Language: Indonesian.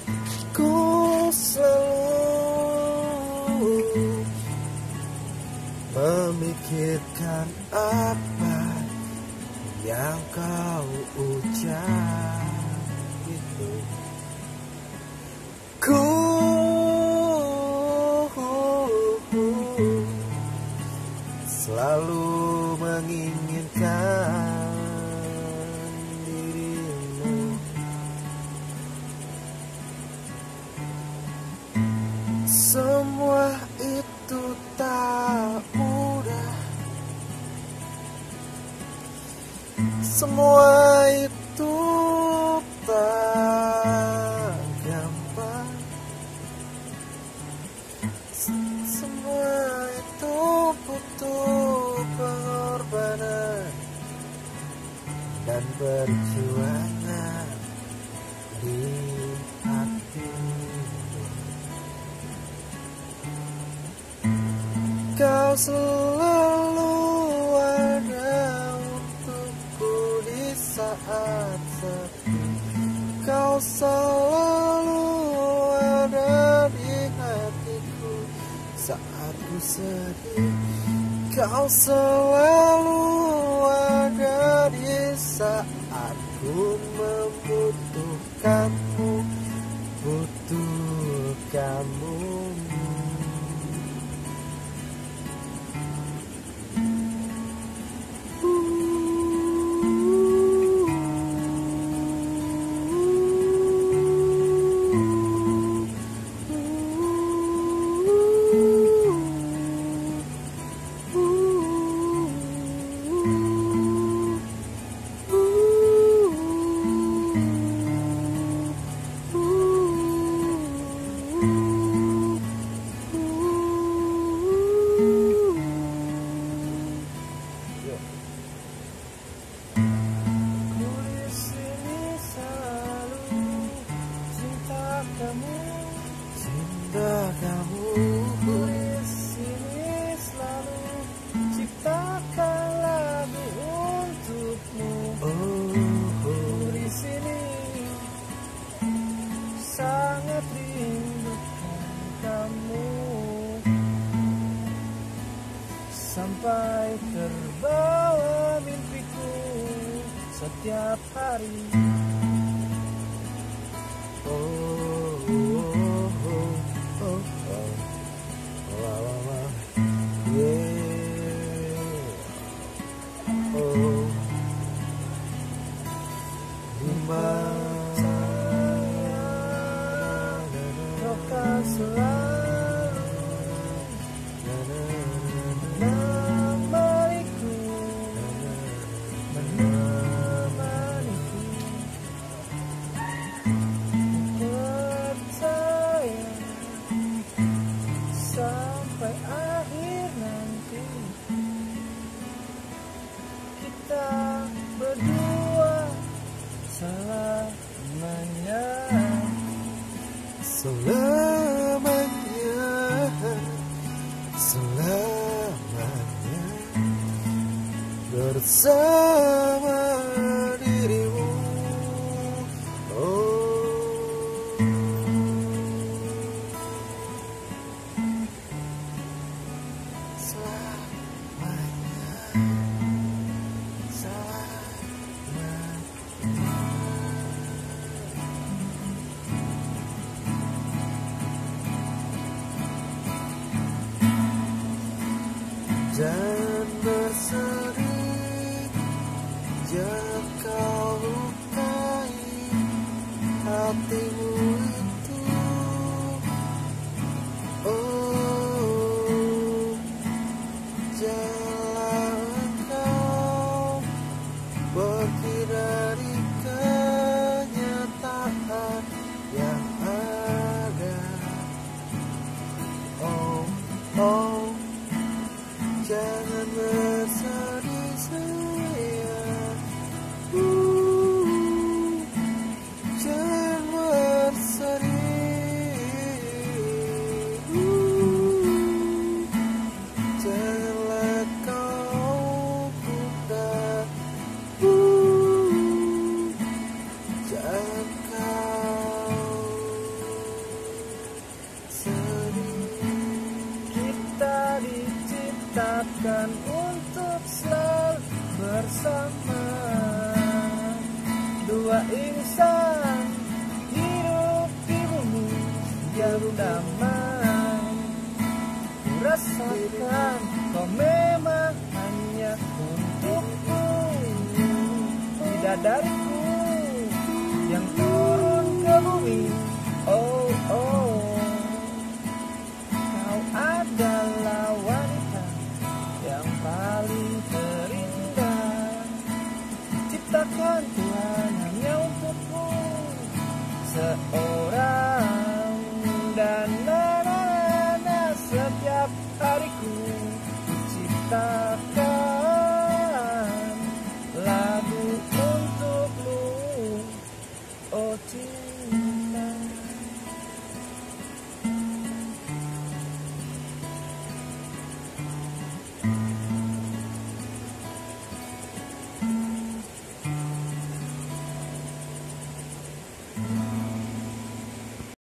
Ku selalu memikirkan apa yang kau ucap itu. Ku selalu menginginkan dirimu. Semua itu tak mudah, semua itu tak gampang, semua itu butuh pengorbanan dan perjuangan di hati. Kau selalu ada untukku di saat sepi. Kau selalu ada di hatiku saat ku sedih. Kau selalu ada di saat ku membutuhkanmu, butuh kamu. Cinta kamu di sini selalu ciptakan lagu untukmu. Di sini sangat rindukan kamu, sampai terbawa mimpiku setiap hari. Kau kan selalu menemaniku, menemaniku. Percaya sampai akhir nanti kita berdua selamanya, selamanya, selamanya bersama dirimu. Selamanya, selamanya. Jangan bersedih jika kau lukai hatimu itu. Janganlah kau pergi dari kenyataan yang ada. Jangan bersedih sayang, jangan bersedih, janganlah kau gundah, jangan kau berdamai. Rasakan kau memang hanya untukku, bidadariku yang turun ke bumi. Oh oh, kau adalah wanita yang paling terindah, ciptakan Tuhan hanya untukku seorang. Dan setiap hariku cipta